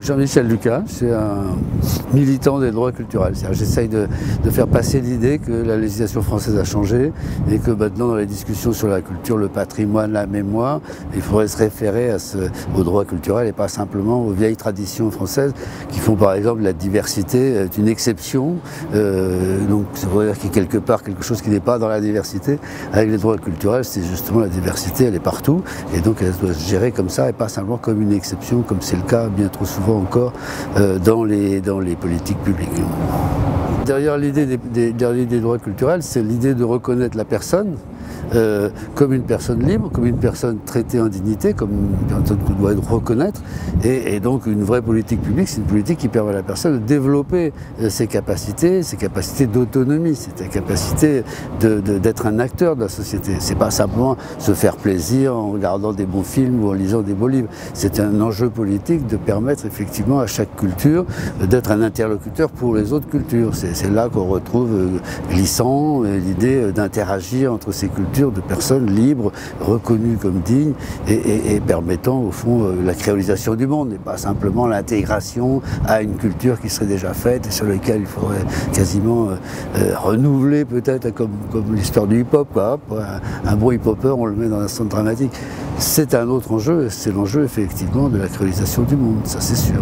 Jean-Michel Lucas, je suis un militant des droits culturels. J'essaye de faire passer l'idée que la législation française a changé et que maintenant dans les discussions sur la culture, le patrimoine, la mémoire, il faudrait se référer aux droits culturels et pas simplement aux vieilles traditions françaises qui font par exemple la diversité est une exception. Donc ça veut dire qu'il y a quelque part quelque chose qui n'est pas dans la diversité. Avec les droits culturels, c'est justement la diversité, elle est partout et donc elle doit se gérer comme ça et pas simplement comme une exception comme c'est le cas bien trop souvent encore dans les politiques publiques. Derrière l'idée des droits culturels, c'est l'idée de reconnaître la personne comme une personne libre, comme une personne traitée en dignité, comme une personne qu'on doit reconnaître. Et donc une vraie politique publique, c'est une politique qui permet à la personne de développer ses capacités d'autonomie, ses capacités d'être un acteur de la société. C'est pas simplement se faire plaisir en regardant des bons films ou en lisant des beaux livres. C'est un enjeu politique de permettre effectivement à chaque culture d'être un interlocuteur pour les autres cultures. C'est là qu'on retrouve glissant l'idée d'interagir entre ces cultures de personnes libres, reconnues comme dignes et permettant au fond la créolisation du monde et pas simplement l'intégration à une culture qui serait déjà faite et sur laquelle il faudrait quasiment renouveler peut-être comme l'histoire du hip-hop. Un bon hip-hopper, on le met dans un centre dramatique. C'est un autre enjeu, c'est l'enjeu effectivement de la créolisation du monde, ça c'est sûr.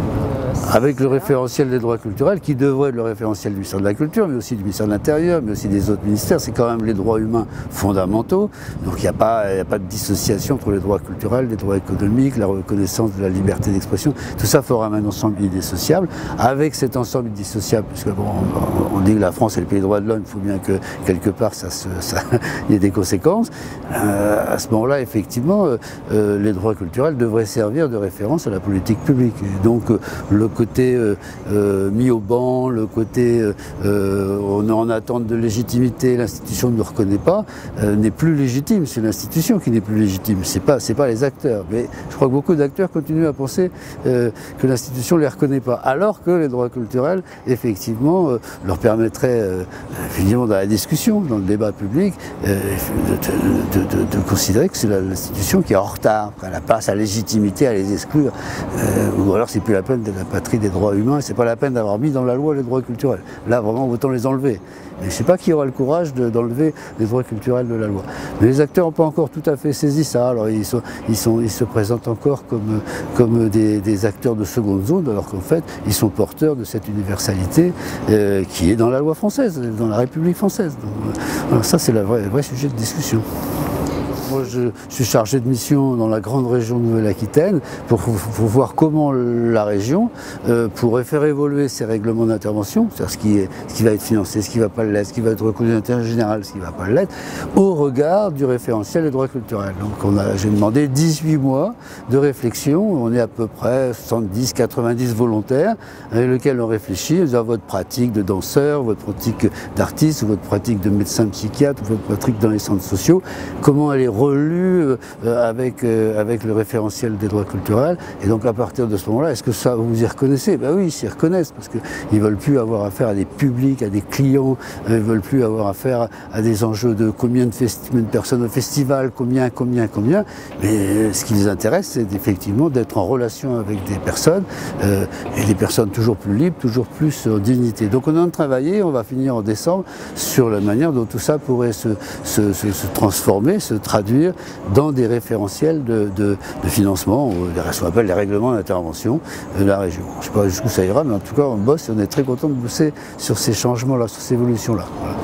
Avec le référentiel des droits culturels, qui devrait être le référentiel du ministère de la Culture, mais aussi du ministère de l'Intérieur, mais aussi des autres ministères, c'est quand même les droits humains fondamentaux. Donc il n'y a pas de dissociation entre les droits culturels, les droits économiques, la reconnaissance de la liberté d'expression. Tout ça fera un ensemble indissociable. Avec cet ensemble indissociable, puisque bon, on dit que la France est le pays des droits de l'homme, il faut bien que quelque part il y ait des conséquences. À ce moment-là, effectivement, les droits culturels devraient servir de référence à la politique publique. Et donc le côté mis au banc, le côté on est en attente de légitimité, l'institution ne le reconnaît pas, n'est plus légitime. C'est l'institution qui n'est plus légitime, c'est pas les acteurs. Mais je crois que beaucoup d'acteurs continuent à penser que l'institution ne les reconnaît pas, alors que les droits culturels, effectivement, leur permettraient, finalement, dans la discussion, dans le débat public, de considérer que c'est l'institution qui est en retard, qu'elle n'a pas sa légitimité à les exclure, ou alors c'est plus la peine de la patrie des droits humains, c'est pas la peine d'avoir mis dans la loi les droits culturels. Là, vraiment, autant les enlever. Mais je ne sais pas qui aura le courage d'enlever les droits culturels de la loi. Mais les acteurs n'ont pas encore tout à fait saisi ça. Alors ils se présentent encore comme des acteurs de seconde zone, alors qu'en fait, ils sont porteurs de cette universalité qui est dans la loi française, dans la République française. Donc, alors ça, c'est le vrai sujet de discussion. Moi, je suis chargé de mission dans la grande région Nouvelle-Aquitaine pour voir comment la région pourrait faire évoluer ses règlements d'intervention, c'est-à-dire ce qui va être financé, ce qui ne va pas l'être, ce qui va être reconnu d'intérêt général, ce qui ne va pas l'être, au regard du référentiel des droits culturels. Donc j'ai demandé 18 mois de réflexion, on est à peu près 70-90 volontaires avec lesquels on réfléchit à votre pratique de danseur, votre pratique d'artiste, votre pratique de médecin psychiatre, votre pratique dans les centres sociaux, comment elle est relue avec le référentiel des droits culturels. Et donc à partir de ce moment-là, est-ce que ça vous y reconnaissez? Ben oui, ils s'y reconnaissent parce qu'ils ne veulent plus avoir affaire à des publics, à des clients, ils ne veulent plus avoir affaire à des enjeux de combien de personnes au festival, combien. Mais ce qui les intéresse, c'est effectivement d'être en relation avec des personnes et des personnes toujours plus libres, toujours plus en dignité. Donc on est en train de travailler, on va finir en décembre sur la manière dont tout ça pourrait se transformer, se traduire dans des référentiels de financement, ce qu'on appelle les règlements d'intervention de la région. Je ne sais pas jusqu'où ça ira, mais en tout cas on bosse et on est très content de bosser sur ces changements-là, sur ces évolutions-là. Voilà.